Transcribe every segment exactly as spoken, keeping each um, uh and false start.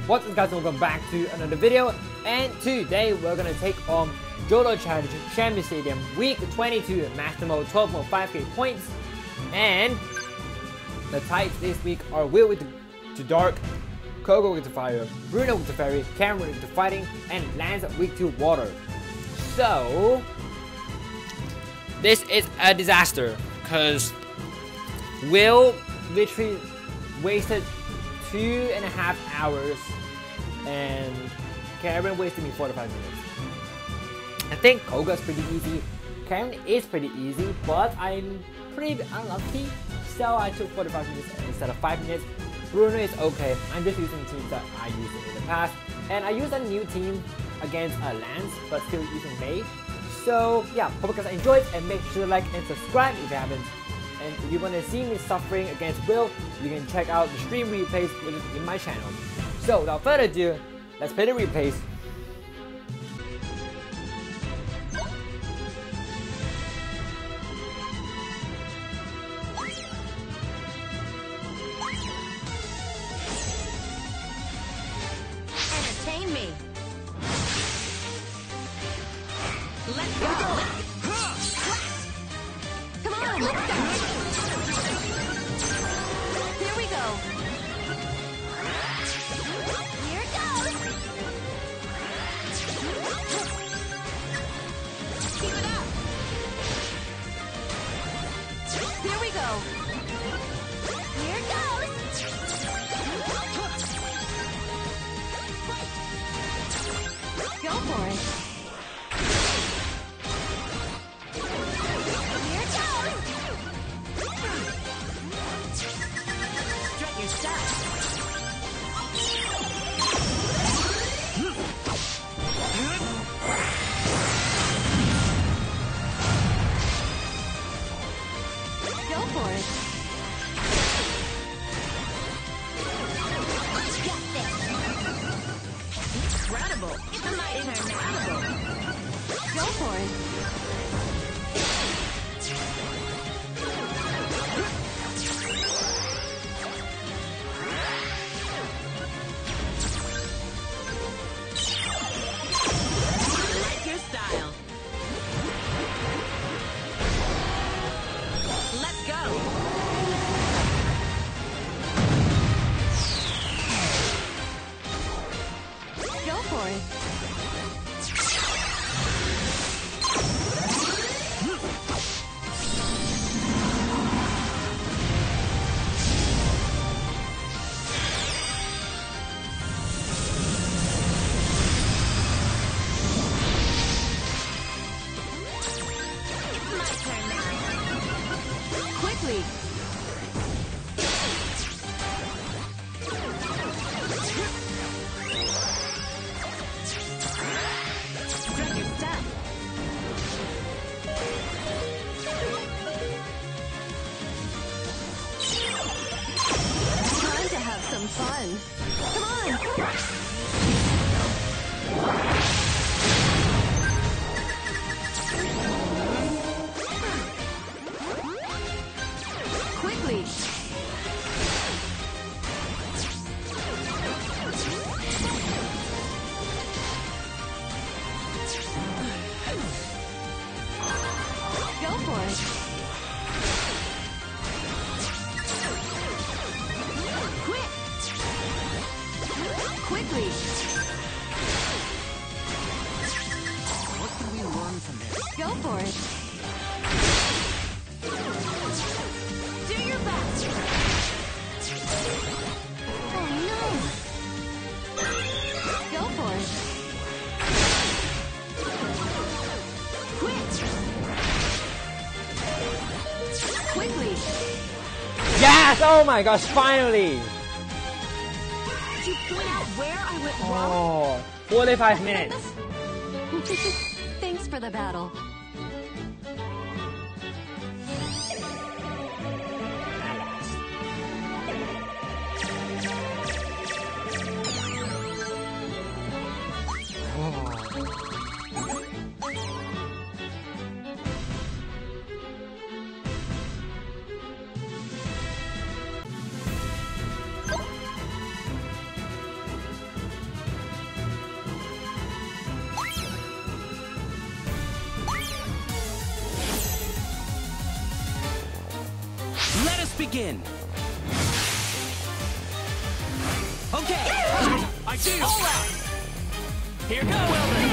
What's up guys, welcome back to another video, and today we're gonna take on Johto Challenge Champion Stadium Week twenty-two Master Mode twelve point five K points. And the types this week are Will with the, to Dark, Kogo with the Fire, Bruno with the Fairy, Cameron with the Fighting, and Lance week to Water. So this is a disaster because Will literally wasted two and a half hours and Karen wasted me forty-five minutes. I think Koga's pretty easy, Karen is pretty easy, but I'm pretty unlucky, so I took forty-five minutes instead of five minutes. Bruno is okay, I'm just using teams that I used in the past, and I used a new team against a Lance, but still using May. So yeah, hope you guys enjoyed, and make sure to like and subscribe if you haven't. And if you want to see me suffering against Will, you can check out the stream replays in my channel. So without further ado, let's play the replays. Entertain me. Let's go. Come on, let's go. Here we go. Here it goes. Keep it up. Here we go. Here it goes. Go for it. Here it goes. Strut your stuff. Go for it. Get this. Incredible. It's a night incredible. Go for it. Like your style. Let's go. Go for it. It's my turn now. Quickly. Grab your stuff. Time to have some fun. Come on. Quickly. Go for it. Quick. Quickly. What can we learn from this? Go for it. Do your best. Oh no. Go for it. Quit. Quickly. Yes! Oh my gosh, finally! Did you point out where I went wrong? Oh, forty-five minutes. Thanks for the battle. begin. Okay. I do. All out. Here goes. Well then.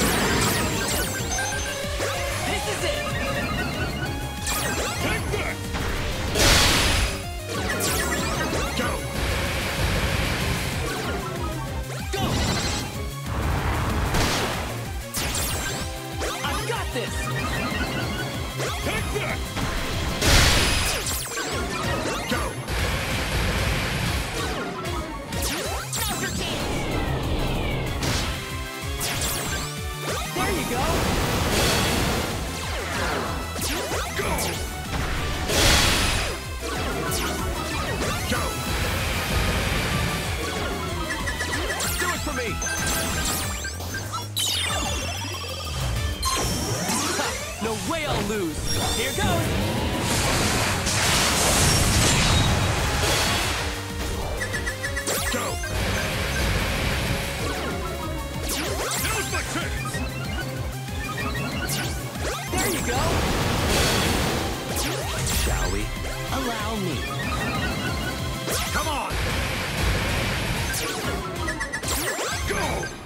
This is it. Take that. Go. Go. I've got this. Take that. Go. There you go. Go. Go. Do it for me. Ha, no way I'll lose. Here goes. Go. Now's my chance. There you go. Shall we? Allow me. Come on. Go.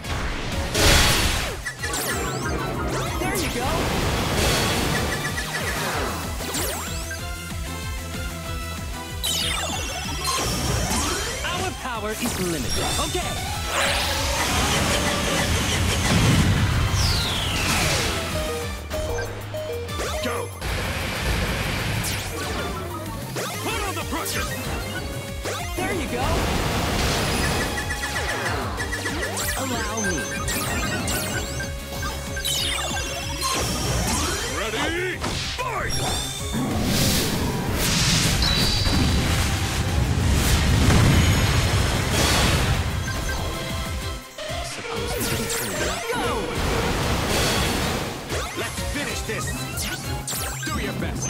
There you go. Our power is limited. Okay. Go. Put on the pressure. There you go. Allow me. Ready? Fight. Suppose we didn't turn it up. Go! Let's finish this. Do your best.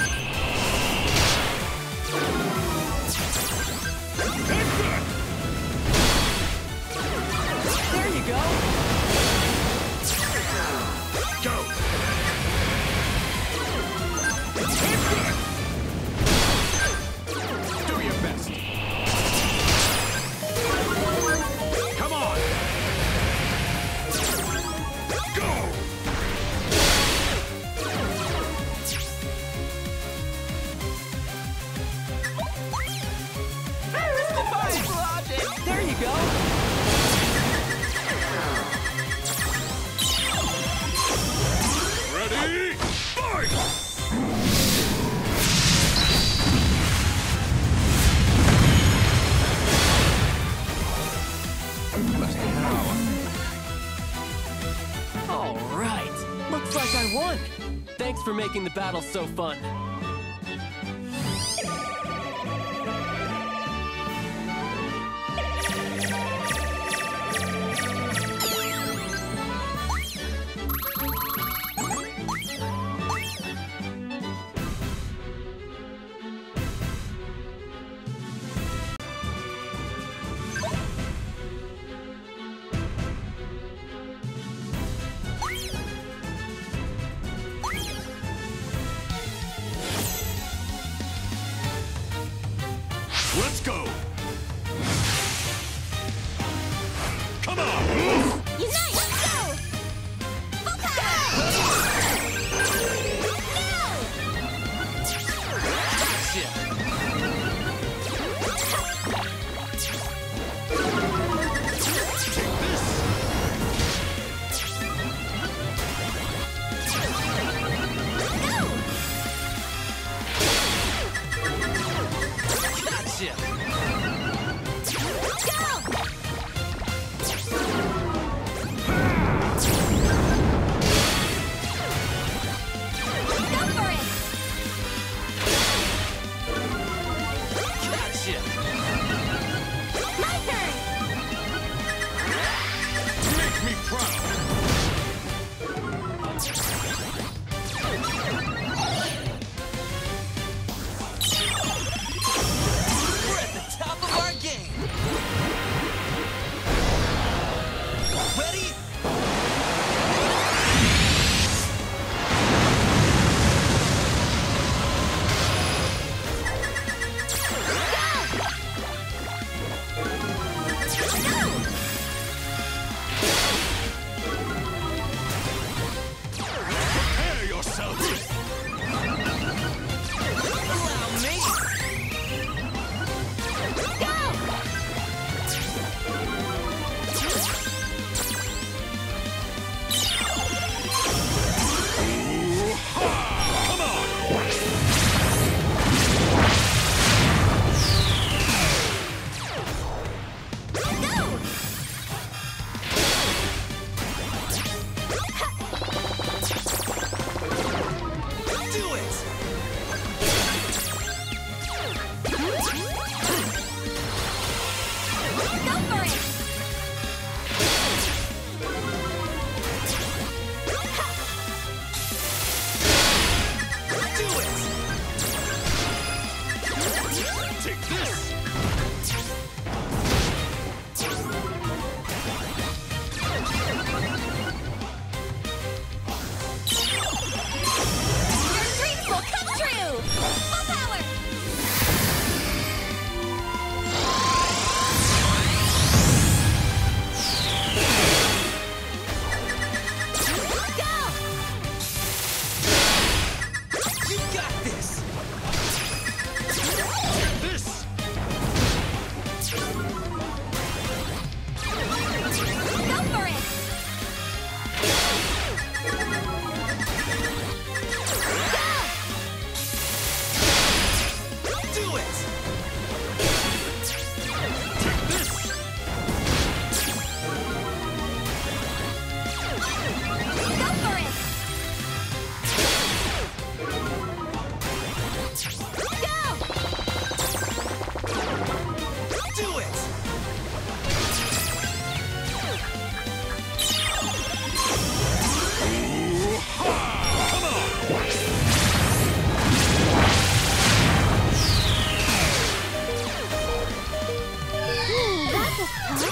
Take that. There you go. Go. Take that. Do your best. Come on. Go. There you go. Ready? Fight. All right. Looks like I won. Thanks for making the battle so fun.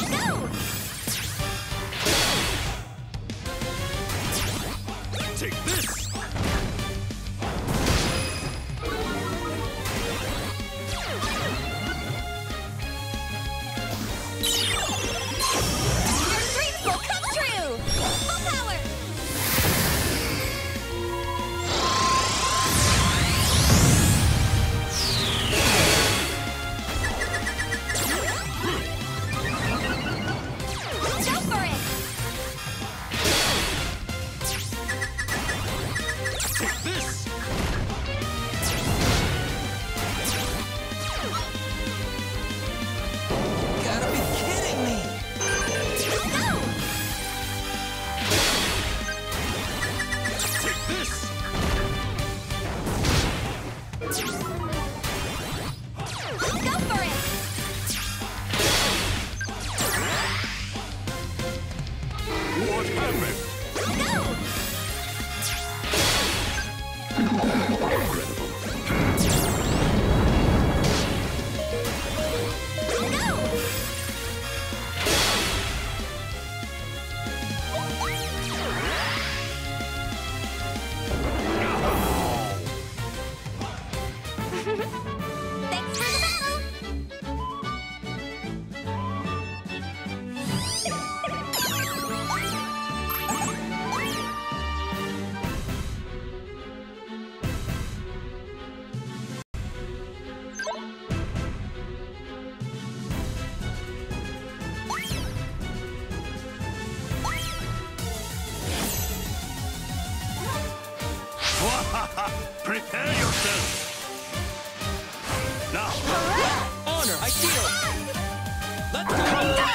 Go! Take this! Your dreams will come true! Full power! Go for it! Take this! Gotta be kidding me! Go! Take this! Go for it! What happened? Go! Go! Thanks for the battle! Prepare yourself! Now! Honor, I feel! Let's go!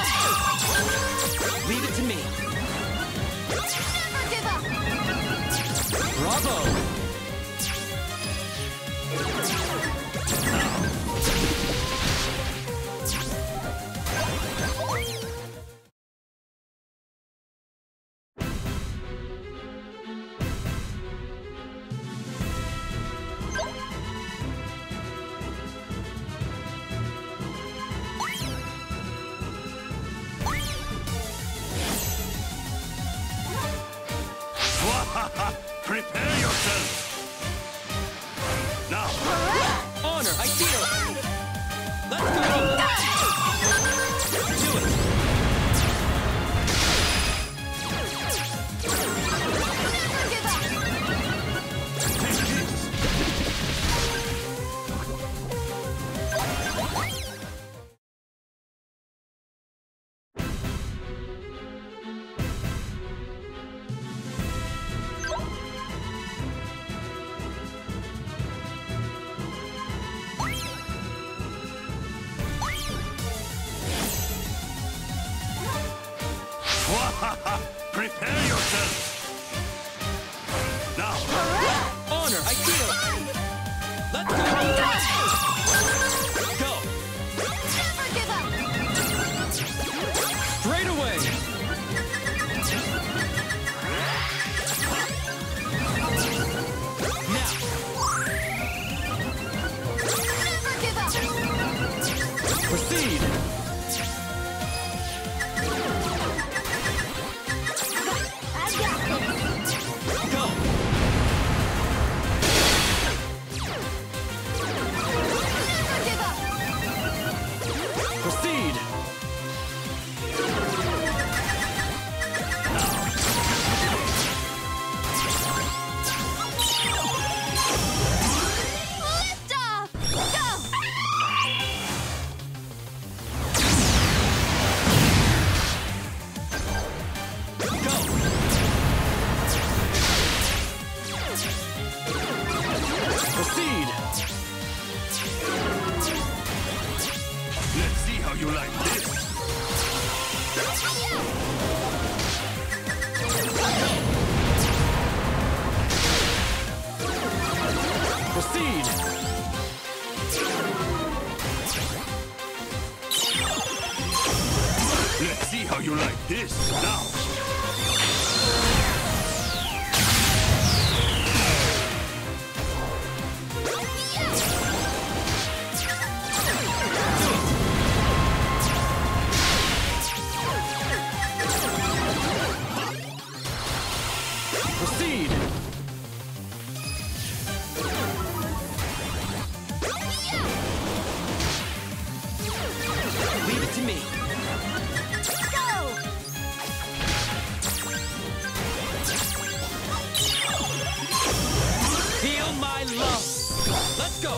Leave it to me! Never give up! Bravo! Prepare yourself! Now! Honor, I feel! Let's go! Do it! Never give up! Take this! Prepare yourself! Now! Honor, I feel! Let's go! Go! Never give up! Straight away! Now! Never give up! Proceed! I got this! Go! Never give up! Proceed! Lift off! Go! Go! Proceed! Let's see how you like this! Proceed! Let's see how you like this! Now! go!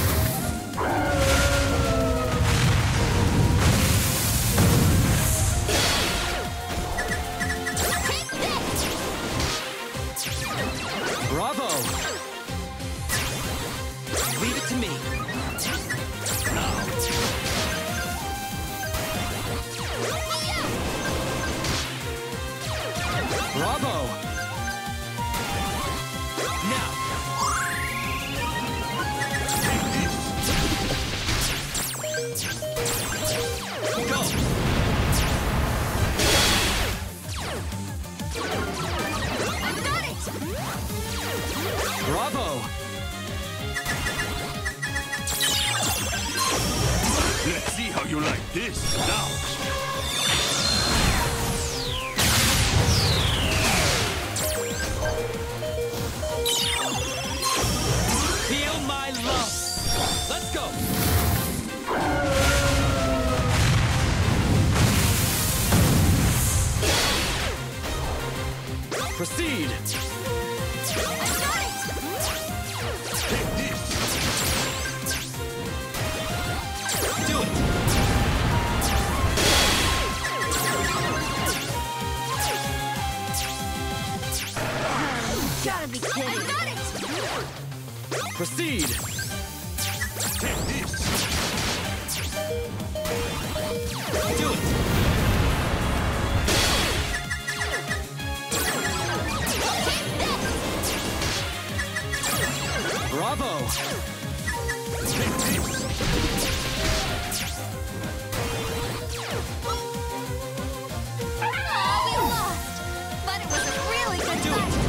Bravo! Leave it to me. Bravo! Now! Go! I've got it! Bravo! Let's see how you like this. Now. Feel my love! Let's go! Proceed! I've got it! Take this. Do it! Gotta be kidding! I've got it! Proceed! Take this. Do it! Bravo! Take this. Oh, we lost! But it was a really good Do fight!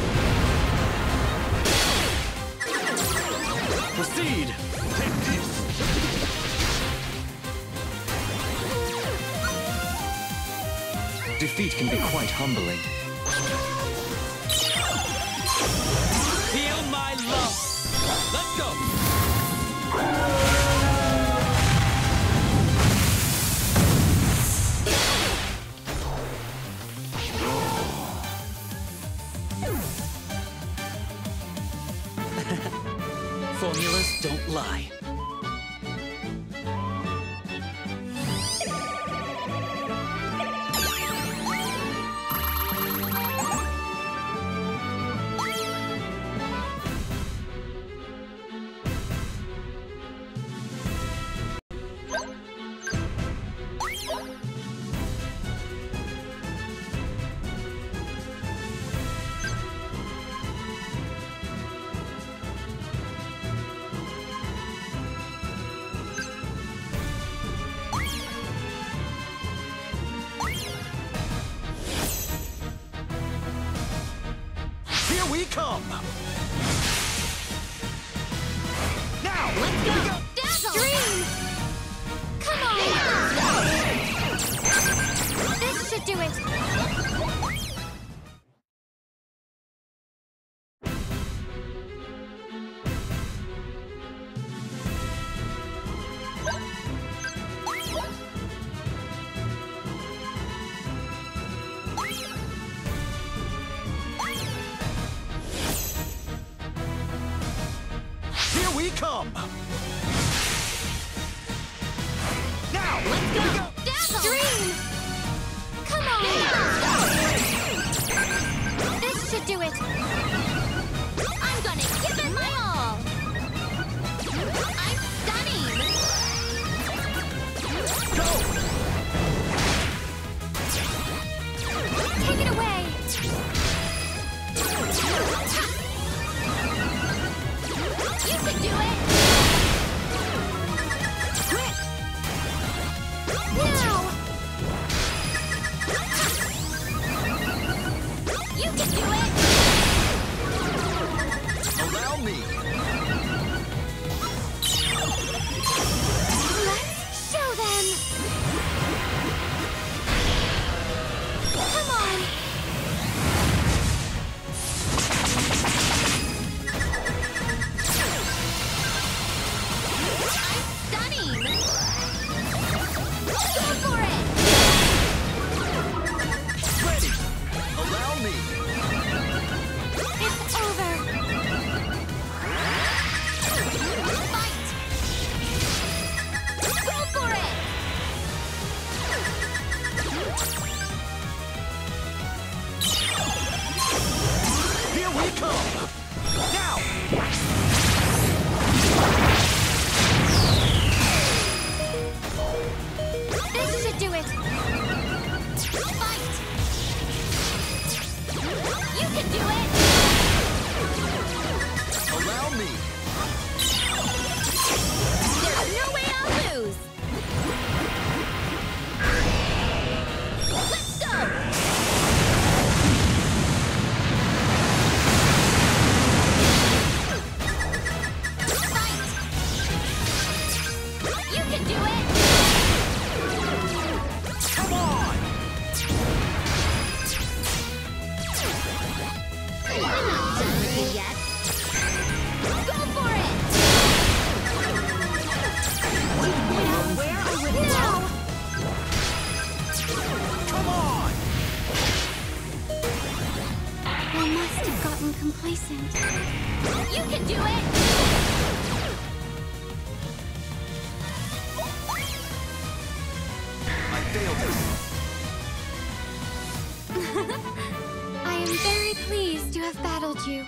Proceed! Take this. Defeat can be quite humbling. Feel my love! Let's go! Formulas don't lie. Here we come! Now! Let's go! Dazzle! Dream! Come on! This should do it! Here we come! Now! Let's go! Dazzle! Dream! Come on! This should do it! I'm gonna give it my all! I'm stunning! Go! Take it away! You can do it! complacent. You can do it! I failed her. I am very pleased to have battled you.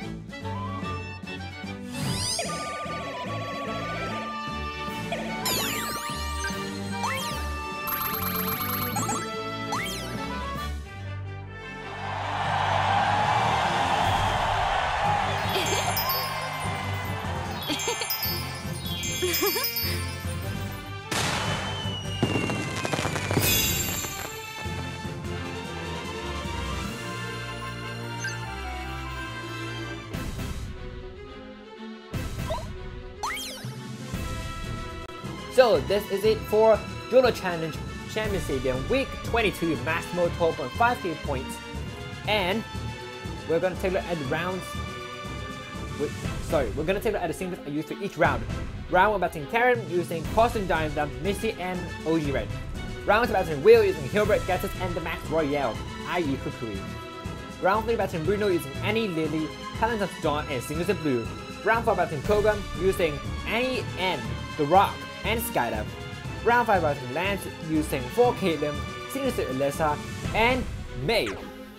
So this is it for Johto Challenge Champion Stadium Week twenty-two, maximum twelve point five K points. And we're gonna take a look at the rounds. Wait, sorry, we're gonna take a look at the singles I used for each round. Round one battling Karen using Costume Diamond, Misty, and O G Red. Round two battling Will using Hilbert, Gatos, and the Max Royale, that is. Kukui. Round three battling Bruno using Annie, Lily, Talent of Dawn, and Singles of Blue. Round four battling Kogan using Annie and The Rock and Skydive. Round five battling Lance using four Caitlyn, Singles of Alyssa, and May.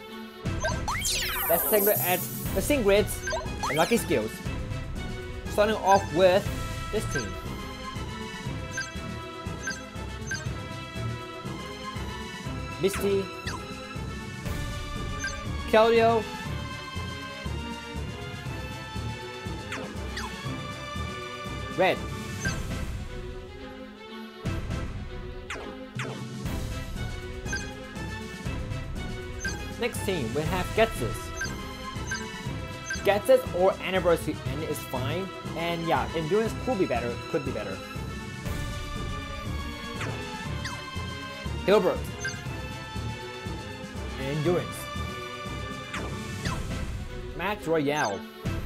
Let's take a look at the Singrids and Lucky Skills. Starting off with this team. Misty, Keldeo, Red, next team we have Getsus. Getsus or Anniversary N is fine, and yeah, Endurance could be better, could be better. Hilbert, Endurance. Max Royale.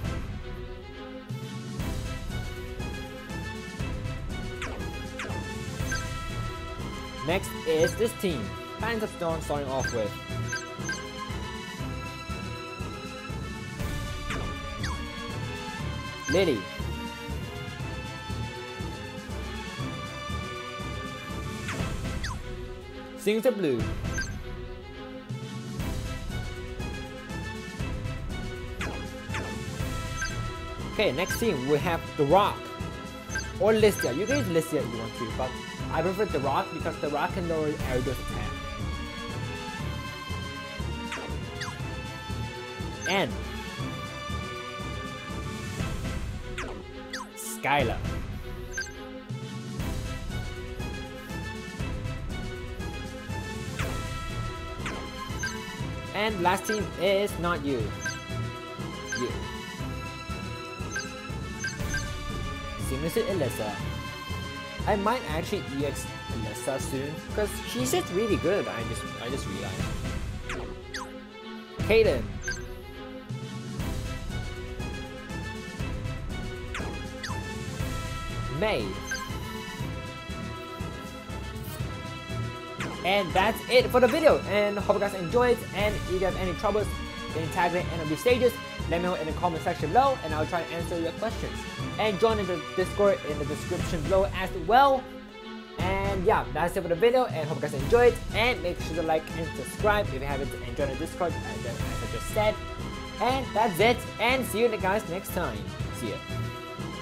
Next is this team. Talent of Stone starting off with. Lily. Sings the Blue. Okay, next team we have The Rock or Listia. You can use Listia if you want to, but I prefer The Rock because The Rock can lower Ariado's attack. And Skyla. And last team is not you. You. Singles to Alyssa. I might actually E X Alyssa soon because she's just really good. I just I just realized. Kaden. May. And that's it for the video, and hope you guys enjoyed. And if you have any troubles in tackling any of these stages, let me know in the comment section below and I'll try to answer your questions. And join in the Discord in the description below as well. And yeah, that's it for the video, and hope you guys enjoyed. And make sure to like and subscribe if you haven't, and join the Discord as I just said. And that's it, and see you guys next time. See ya.